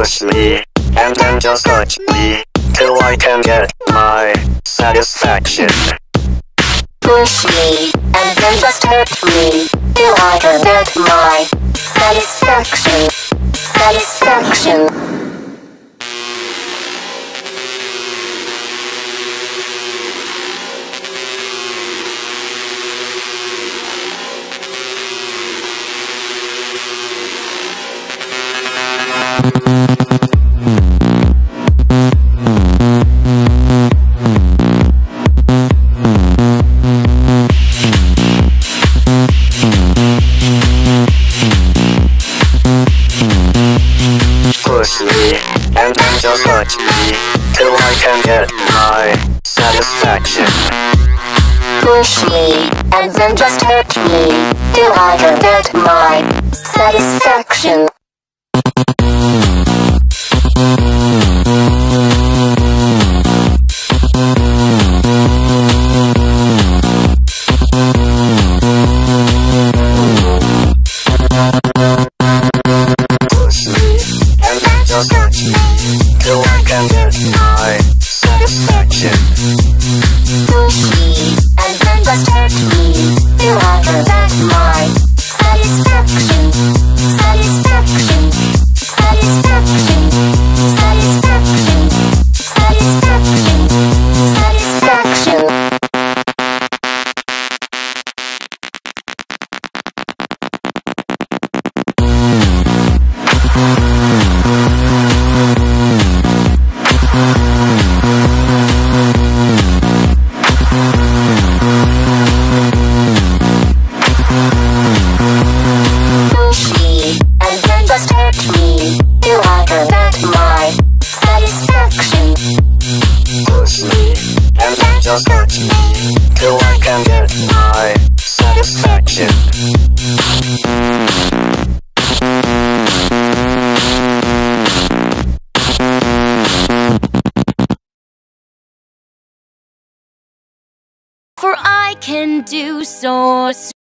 Push me, and then just touch me, till I can get my satisfaction. Push me, and then just hurt me, till I can get my satisfaction. Satisfaction. Push me, and then just touch me, till I can get my satisfaction. Push me, and then just hurt me, till I can get my satisfaction. Just touch me, till I can get my satisfaction. Push me, and then just hurt me, till I can get my satisfaction. Satisfaction. Satisfaction. Satisfaction. Satisfaction. Satisfaction. Just touch me, till I can get my satisfaction. For I can do so